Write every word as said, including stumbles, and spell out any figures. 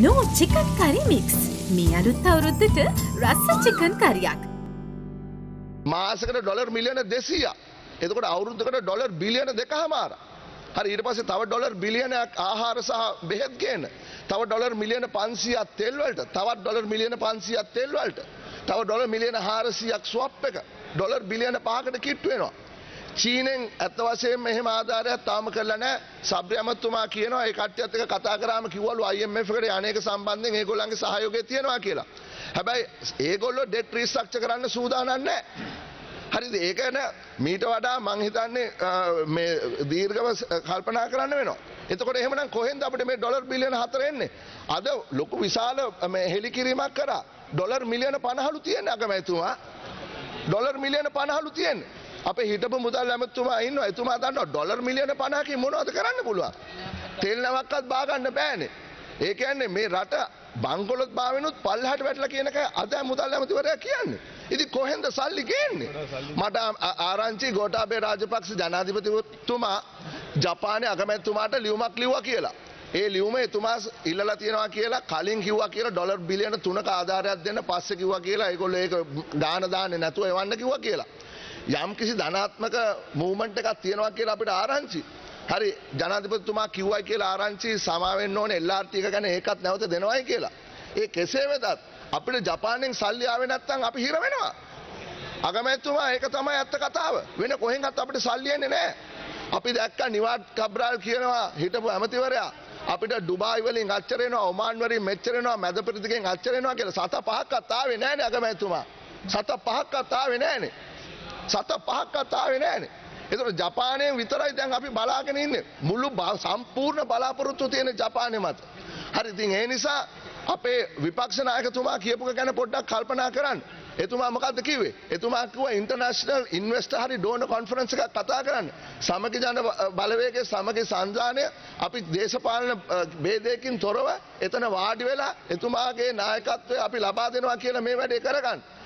No chicken curry mix. මේ අලුත් අවුරුද්දට රස chicken කරියක්. මාසෙකට ඩොලර් මිලියන දෙසීයක්. එතකොට අවුරුද්දකට ඩොලර් බිලියන දෙකමාරක්. හරි ඊට පස්සේ තව ඩොලර් බිලියනයක් ආහාර සහ බෙහෙත් ගේන්න. තව ඩොලර් මිලියන පන්සීයක් තෙල් වලට, තවත් ඩොලර් මිලියන පන්සීයක් තෙල් වලට. තව ඩොලර් මිලියන හාරසීයක් ස්වප් එක. ඩොලර් බිලියන පහකට කිට්ටු වෙනවා. චීනෙන් ඇත්ත වශයෙන්ම එහෙම ආධාරයක් තාම කරලා නැහැ. සබ්රි අමතුමා කියනවා ඒ කට්ටියත් එක්ක කතා කරාම කිව්වලු I M F එකට අනේක සම්බන්ධයෙන් ඒගොල්ලන්ගේ සහයෝගය තියෙනවා කියලා. හැබැයි ඒගොල්ලෝ ඩෙට් රීස්ට්‍රක්චර් කරන්න සූදානම් නැහැ. හරිද? ඒක න මීට වඩා මං හිතන්නේ මේ දීර්ඝව කල්පනා කරන්න වෙනවා. එතකොට එහෙමනම් කොහෙන්ද අපිට මේ ඩොලර් බිලියන හතර එන්නේ? අද ලොකු විශාල මේ හෙලිකිරීමක් කරා. ඩොලර් මිලියන පනහලු තියෙන්නේ අගමැතිතුමා. ඩොලර් මිලියන පනහලු තියෙන්නේ. අපේ හිටපු මුදල් ඇමතුමා ඉන්නවා. එතුමා දන්නවා ඩොලර් මිලියන පනහකින් මොනවද කරන්න පුළුවන්? තෙල් නැවක්වත් බා ගන්න බෑනේ. ඒ කියන්නේ මේ රට බංකොලොත් බාවෙනුත් පල්ලහට වැටලා කියන එක අද මුදල් ඇමතිවරයා කියන්නේ. ඉතින් කොහෙන්ද සල්ලි ගේන්නේ? මට ආරංචි ගෝඨාභය රාජපක්ෂ ජනාධිපතිතුමා ජපානයේ අගමැතිතුමාට ලියුමක් ලිව්වා කියලා. ඒ ලියුම එතුමා ඉල්ලලා තියෙනවා කියලා කලින් කිව්වා කියලා ඩොලර් බිලියන තුනක ආධාරයක් දෙන්න පස්සේ කිව්වා කියලා ඒගොල්ලෝ ඒක දාන දාන්නේ නැතුව එවන්න කිව්වා කියලා. යම් කිසි ධනාත්මක මූවමන්ට් එකක් තියෙනවා කියලා අපිට ආරංචි. හරි ජනාධිපතිතුමා කිව්වයි කියලා ආරංචි සමා වෙන්න ඕනේ L R T එක ගැන ඒකත් නැවත දෙනවයි කියලා. ඒ කෙසේ වෙතත් අපිට ජපානයෙන් සල්ලි ආවේ නැත්නම් අපි හිර වෙනවා. අගමැතිතුමා ඒක තමයි ඇත්ත කතාව. වෙන කොහෙන්වත් අපිට සල්ලි එන්නේ නැහැ. අපි දැක්කා නිවාඩ් කබ්‍රාල් කියනවා හිටපු ඇමතිවරයා අපිට ඩුබායි වලින් අච්චර එනවා ඔමාන් වලින් මෙච්චර එනවා මැද පෙරදිගෙන් අච්චර එනවා කියලා සත පහක්වත් ආවේ නැහැනේ අගමැතිතුමා. සත පහක්වත් ආවේ නැහැනේ. සත පහක්වත් ආවේ නැහැනේ. ඒතකොට ජපානයෙන් විතරයි දැන් අපි බලාගෙන ඉන්නේ. මුළු සම්පූර්ණ බලාපොරොත්තු තියෙන ජපානය මත. හරි ඉතින් ඒ නිසා අපේ විපක්ෂ නායකතුමා කියපු එක ගැන පොඩ්ඩක් කල්පනා කරන්න. එතුමා මොකද්ද කිව්වේ? එතුමා කිව්වා ඉන්ටර්නැෂනල් ඉන්වෙස්ටර් හරි ඩෝනර් කොන්ෆරන්ස් එකක් කතා කරන්න. සමගි ජන බලවේගයේ සමගි සංජානනය අපි දේශපාලන ભેදයකින් තොරව එතන වාඩි වෙලා එතුමාගේ නායකත්වය අපි ලබා දෙනවා කියලා මේ වැඩේ කරගන්න.